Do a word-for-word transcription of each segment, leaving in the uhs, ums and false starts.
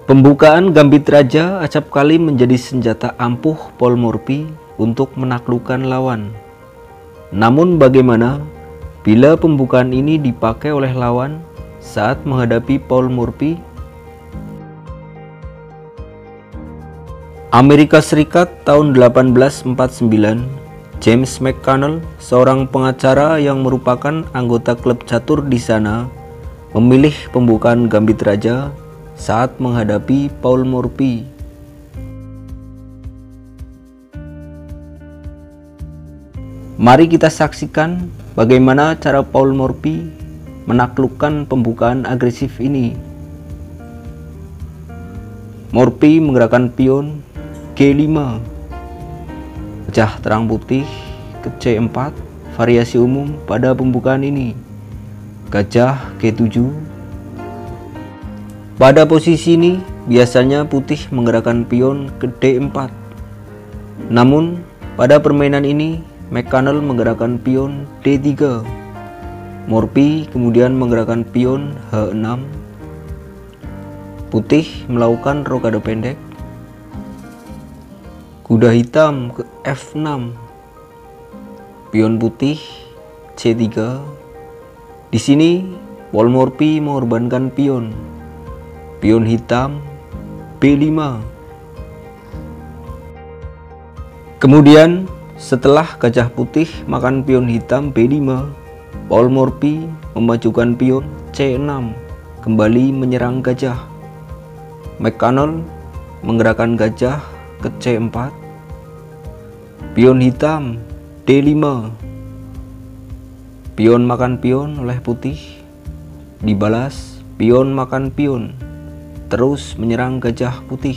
Pembukaan Gambit Raja acap kali menjadi senjata ampuh Paul Morphy untuk menaklukkan lawan. Namun bagaimana bila pembukaan ini dipakai oleh lawan saat menghadapi Paul Morphy? Amerika Serikat tahun delapan belas empat puluh sembilan, James McConnell, seorang pengacara yang merupakan anggota klub catur di sana, memilih pembukaan Gambit Raja saat menghadapi Paul Morphy. Mari kita saksikan bagaimana cara Paul Morphy menaklukkan pembukaan agresif ini. Morphy menggerakkan pion G lima, gajah terang putih ke C empat, variasi umum pada pembukaan ini, gajah G tujuh. Pada posisi ini biasanya putih menggerakkan pion ke D empat. Namun pada permainan ini McConnell menggerakkan pion D tiga. Morphy kemudian menggerakkan pion H enam. Putih melakukan rokade pendek. Kuda hitam ke F enam. Pion putih C tiga. Di sini Paul Morphy mengorbankan pion. Pion hitam B lima. Kemudian setelah gajah putih makan pion hitam B lima, Paul Morphy memajukan pion C enam, kembali menyerang gajah. McConnell menggerakkan gajah ke C empat. Pion hitam D lima. Pion makan pion oleh putih. Dibalas pion makan pion. Terus menyerang gajah putih.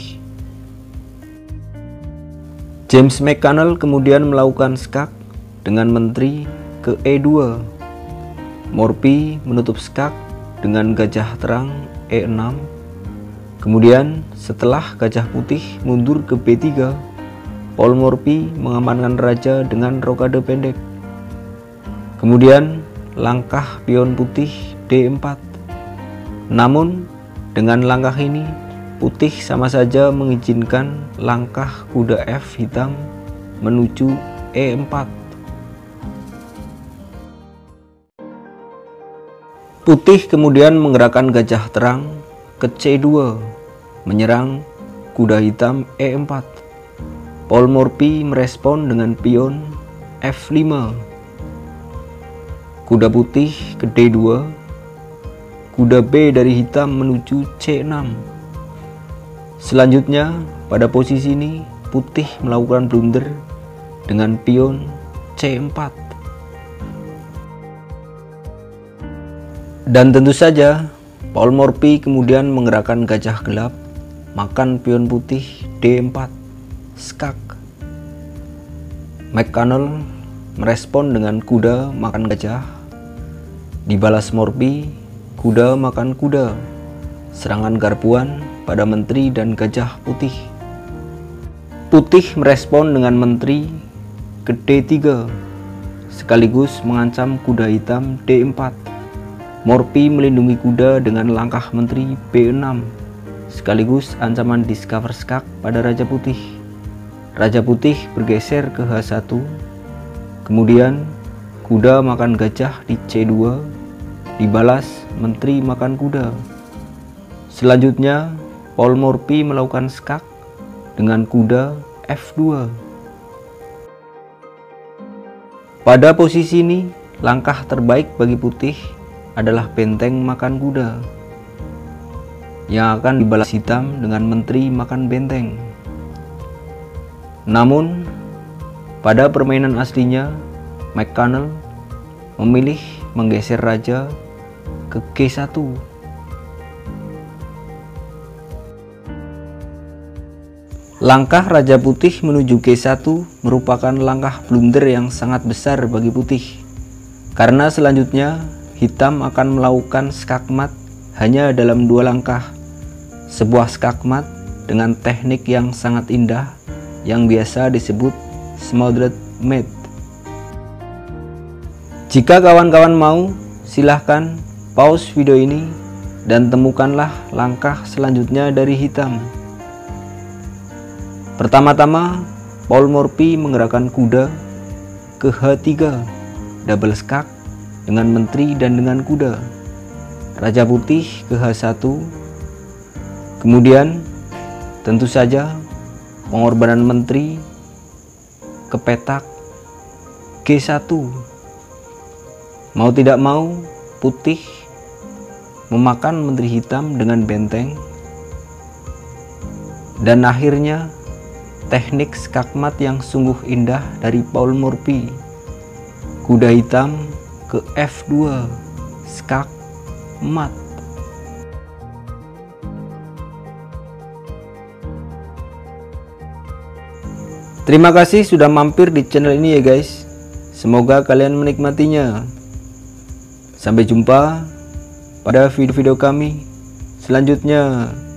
James McConnell kemudian melakukan skak dengan menteri ke E dua. Morphy menutup skak dengan gajah terang E enam. Kemudian setelah gajah putih mundur ke B tiga, Paul Morphy mengamankan raja dengan rokade pendek. Kemudian langkah pion putih D empat. Namun dengan langkah ini putih sama saja mengizinkan langkah kuda F hitam menuju E empat. Putih kemudian menggerakkan gajah terang ke C dua, menyerang kuda hitam E empat. Paul Morphy merespon dengan pion F lima. Kuda putih ke D dua. Kuda B dari hitam menuju C enam. Selanjutnya pada posisi ini putih melakukan blunder dengan pion C empat. Dan tentu saja Paul Morphy kemudian menggerakkan gajah gelap, makan pion putih D empat, skak. McConnell merespon dengan kuda makan gajah. Dibalas Morphy, kuda makan kuda, serangan garpuan pada menteri dan gajah putih. Putih merespon dengan menteri ke D tiga, sekaligus mengancam kuda hitam D empat. Morphy melindungi kuda dengan langkah menteri B enam, sekaligus ancaman discover skak pada raja putih. Raja putih bergeser ke H satu, kemudian kuda makan gajah di C dua, dibalas menteri makan kuda. Selanjutnya Paul Morphy melakukan skak dengan kuda F dua. Pada posisi ini langkah terbaik bagi putih adalah benteng makan kuda yang akan dibalas hitam dengan menteri makan benteng. Namun pada permainan aslinya McConnell memilih menggeser raja ke G satu. Langkah raja putih menuju G satu merupakan langkah blunder yang sangat besar bagi putih, karena selanjutnya hitam akan melakukan skakmat hanya dalam dua langkah, sebuah skakmat dengan teknik yang sangat indah yang biasa disebut smothered mate. Jika kawan-kawan mau, silahkan pause video ini dan temukanlah langkah selanjutnya dari hitam. Pertama-tama, Paul Morphy menggerakkan kuda ke H tiga, double skak dengan menteri dan dengan kuda. Raja Putih ke H satu. Kemudian, tentu saja pengorbanan menteri ke petak G satu. Mau tidak mau, putih memakan menteri hitam dengan benteng. Dan akhirnya, teknik skakmat yang sungguh indah dari Paul Morphy. Kuda hitam ke F dua, skak mat. Terima kasih sudah mampir di channel ini ya guys. Semoga kalian menikmatinya. Sampai jumpa pada video-video kami selanjutnya.